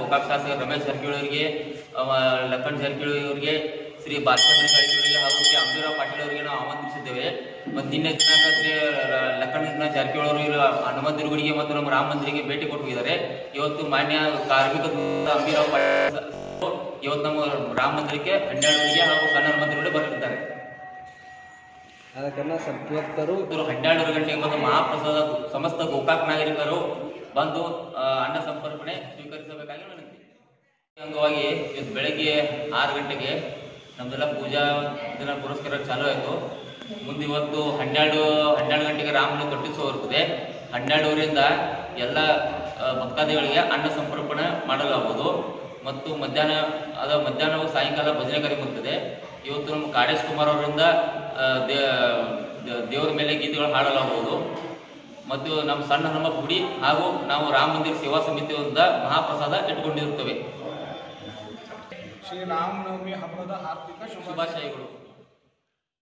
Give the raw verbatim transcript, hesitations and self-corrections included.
ಗೋಕಾಕ್ ಶಾಸಕ ರಮೇಶ್ ಜಾರಕಿಹೊಳಿ ಅವರಿಗೆ, ಲಖನ್ ಜಾರಕಿಹೊಳಿ ಅವರಿಗೆ, ಶ್ರೀ ಬಾಲಚಂದ್ರ ಜಾರಕಿಹೊಳಿ ಹಾಗೂ ಶ್ರೀ ಅಂಬಿರಾವ್ ಪಾಟೀಲ್ ಅವರಿಗೆ ನಾವು ಆಮಂತ್ರಿಸಿದ್ದೇವೆ. ಮತ್ತು ನಿನ್ನೆ ದಿನಾಂಕ ಶ್ರೀ ಲಖನ್ ಜಾರಕಿಹೊಳಿ ಅವರು ಹನುಮಂತನಗುಡಿಗೆ ಮತ್ತು ನಮ್ಮ ರಾಮ ಮಂದಿರಿಗೆ ಭೇಟಿ ಕೊಟ್ಟಿದ್ದಾರೆ. ಇವತ್ತು ಮಾನ್ಯ ಕಾರ್ಮಿಕ ಅಂಬಿರಾವ್ ಪಾಟೀಲ್ ಇವತ್ತು ನಮ್ಮ ರಾಮ ಮಂದಿರಕ್ಕೆ ಹನ್ನೆರಡುವರೆಗೆ ಹಾಗೂ ಸಣ್ಣ ಹನುಮಂತನಗುಡಿ ಬರುತ್ತಿದ್ದಾರೆ. ಅದಕ್ಕೆಲ್ಲ ಸಂಪತ್ತರು ಹನ್ನೆರಡು ಗಂಟೆಗೆ ಬಂದು ಮಹಾಪ್ರಸಾದ ಸಮಸ್ತ ಗೋಕಾಕ್ ನಾಗರಿಕರು ಬಂದು ಅನ್ನ ಸಂಪರ್ಪಣೆ ಸ್ವೀಕರಿಸಬೇಕಾಗಿ ವಿನಂತಿ. ಅಂಗವಾಗಿ ಇವತ್ತು ಬೆಳಗ್ಗೆ ಆರು ಗಂಟೆಗೆ ನಮ್ದೆಲ್ಲ ಪೂಜಾ ದಿನ ಪುರಸ್ಕಾರ ಚಾಲೂ ಆಯಿತು. ಮುಂದೆ ಇವತ್ತು ಹನ್ನೆರಡು ಹನ್ನೆರಡು ಗಂಟೆಗೆ ರಾಮನ ಕಟ್ಟಿಸುವ ಇರ್ತದೆ. ಹನ್ನೆರಡುವರೆಯಿಂದ ಎಲ್ಲ ಭಕ್ತಾದಿಗಳಿಗೆ ಅನ್ನ ಸಂಪರ್ಪಣೆ ಮಾಡಲಾಗುವುದು. ಮತ್ತು ಮಧ್ಯಾಹ್ನ ಅದ ಮಧ್ಯಾಹ್ನವು ಸಾಯಂಕಾಲ ಭಜನೆ ಕಾರ್ಯಕ್ರಮ ಇರ್ತದೆ. ಇವತ್ತು ನಮ್ಮ ಕಾಡೇಶ್ ಕುಮಾರ್ ಅವರಿಂದ ದೇವರ ಮೇಲೆ ಗೀತೆಗಳು ಹಾಡಲಾಗುವುದು. ಮತ್ತು ನಮ್ಮ ಸಣ್ಣ ನಮ್ಮ ಗುಡಿ ಹಾಗೂ ನಾವು ರಾಮ ಮಂದಿರ ಸೇವಾ ಸಮಿತಿಯಿಂದ ಮಹಾಪ್ರಸಾದ ಇಟ್ಟುಕೊಂಡಿರುತ್ತೇವೆ. ಶ್ರೀರಾಮನವಮಿ ಹಬ್ಬದ ಹಾರ್ದಿಕ ಶುಭಾಶಯಗಳು.